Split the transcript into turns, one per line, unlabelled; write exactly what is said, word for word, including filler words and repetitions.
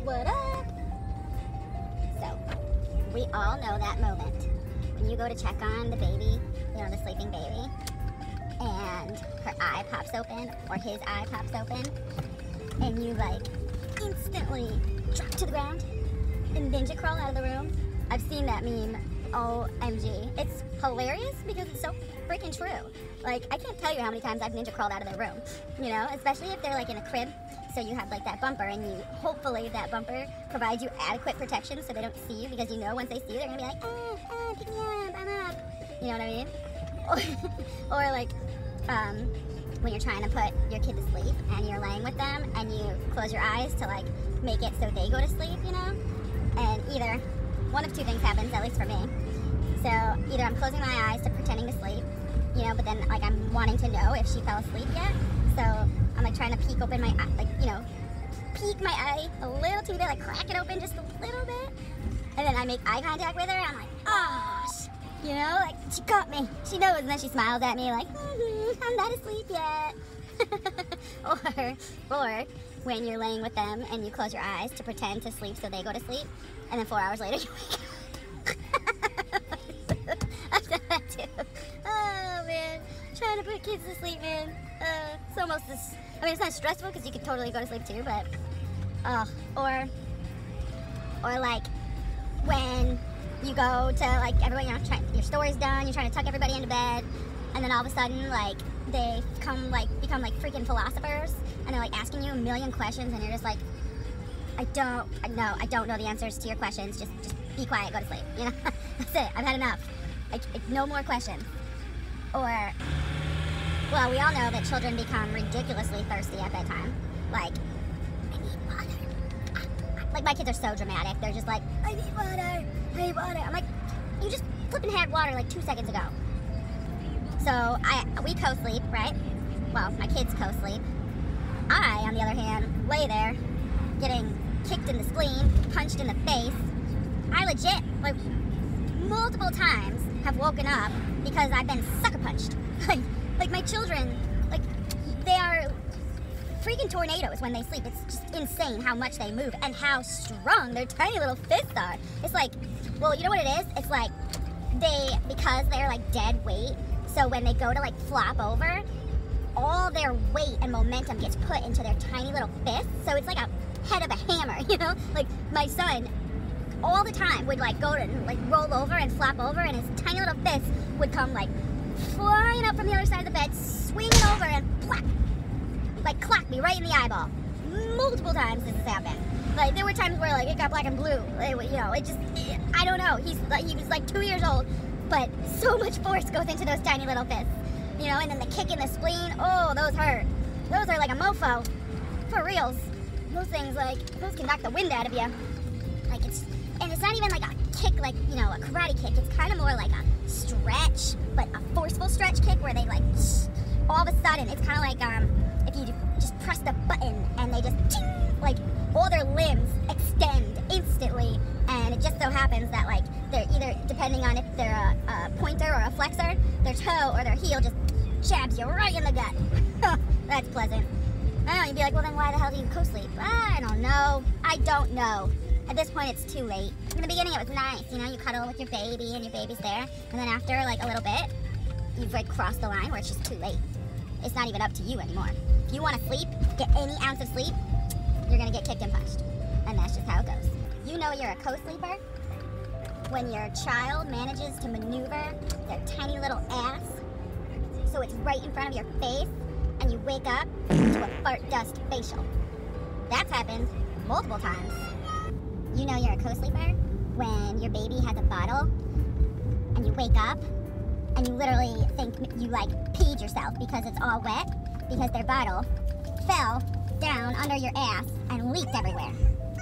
What up? So, we all know that moment when you go to check on the baby, you know, the sleeping baby, and her eye pops open, or his eye pops open, and you like instantly drop to the ground and ninja crawl out of the room. I've seen that meme. O M G. It's hilarious because it's so freaking true. Like, I can't tell you how many times I've ninja crawled out of their room, you know, especially if they're like in a crib, so you have like that bumper, and you, hopefully that bumper provides you adequate protection so they don't see you, because you know once they see you, they're gonna be like, ah, ah, pick me up, I'm up. You know what I mean? Or, or like, um, when you're trying to put your kid to sleep and you're laying with them and you close your eyes to like make it so they go to sleep, you know? And either one of two things happens, at least for me. So either I'm closing my eyes to pretending to sleep, you know, but then like I'm wanting to know if she fell asleep yet. So I'm like trying to peek open my eye, like, you know, peek my eye a little too bit, like crack it open just a little bit. And then I make eye contact with her, and I'm like, oh, sh-, you know, like she got me. She knows, and then she smiles at me like, mm-hmm, I'm not asleep yet. or, or when you're laying with them and you close your eyes to pretend to sleep so they go to sleep, and then four hours later you wake up. I've done that too. Oh man, trying to put kids to sleep, man. Uh, it's almost this. I mean, it's not stressful because you could totally go to sleep too, but uh, or or like when you go to like everyone, you know, try, your story's done, you're trying to tuck everybody into bed, and then all of a sudden like they come like become like freaking philosophers, and they're like asking you a million questions, and you're just like, I don't, no, I don't know the answers to your questions. Just, just be quiet, go to sleep. You know, that's it. I've had enough. I, I, no more questions. Or, well, we all know that children become ridiculously thirsty at bedtime. Like, I need water. Like, my kids are so dramatic. They're just like, I need water. I need water. I'm like, you just flipping had water like two seconds ago. So I, we co-sleep, right? Well, my kids co-sleep. I, on the other hand, lay there, getting kicked in the spleen, punched in the face. I legit, like, multiple times have woken up because I've been sucker punched. Like, like my children, like, they are freaking tornadoes when they sleep. It's just insane how much they move and how strong their tiny little fists are. It's like, well, you know what it is? It's like they, because they're like dead weight, so when they go to like flop over, all their weight and momentum gets put into their tiny little fists. So it's like a head of a hammer, you know? Like my son all the time would like go to like roll over and flop over, and his tiny little fist would come like flying up from the other side of the bed, swinging over and plop, like clock me right in the eyeball. Multiple times this has happened. Like there were times where like it got black and blue. It, you know, it just, it, I don't know. He's like, he was like two years old, but so much force goes into those tiny little fists. You know, and then the kick in the spleen, oh, those hurt. Those are like a mofo. For reals. Those things, like, those can knock the wind out of you. Like, it's, and it's not even like a kick, like, you know, a karate kick. It's kind of more like a stretch, but a forceful stretch kick where they, like, all of a sudden, it's kind of like, um, if you just press the button and they just, like, all their limbs extend instantly, and it just so happens that, like, they're either, depending on if they're a, a pointer or a flexor, their toe or their heel just jabs you right in the gut. That's pleasant. I don't know, you'd be like, well then why the hell do you co-sleep? I don't know. I don't know. At this point, it's too late. In the beginning, it was nice. You know, you cuddle with your baby and your baby's there. And then after, like, a little bit, you've, like, crossed the line where it's just too late. It's not even up to you anymore. If you want to sleep, get any ounce of sleep, you're going to get kicked and punched. And that's just how it goes. You know you're a co-sleeper when your child manages to maneuver their tiny little ass so it's right in front of your face, and you wake up to a fart dust facial. That's happened multiple times. You know you're a co-sleeper when your baby has a bottle and you wake up and you literally think you like peed yourself because it's all wet because their bottle fell down under your ass and leaked everywhere.